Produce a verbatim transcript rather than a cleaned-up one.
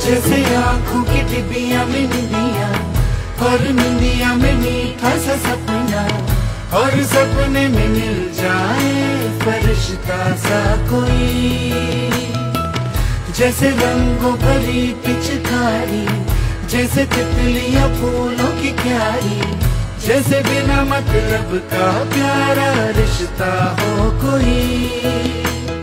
जैसे आँखों की डिबिया में निंदिया, और निंदिया में मीठा सा सपना, और सपने में मिल जाए फरिश्ता सा कोई। जैसे रंगों भरी पिचकारी, जैसे तितलियां फूलों की क्यारी, जैसे बिना मतलब का प्यारा रिश्ता हो कोई।